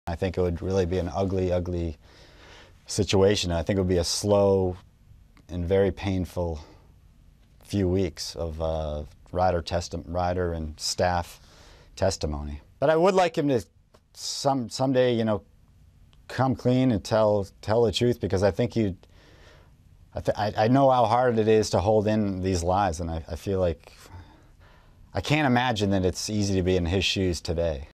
I think it would really be an ugly, ugly situation. I think it would be a slow and very painful few weeks of rider and staff testimony. But I would like him to someday, you know, come clean and tell the truth, because I think I know how hard it is to hold in these lies, and I feel like I can't imagine that it's easy to be in his shoes today.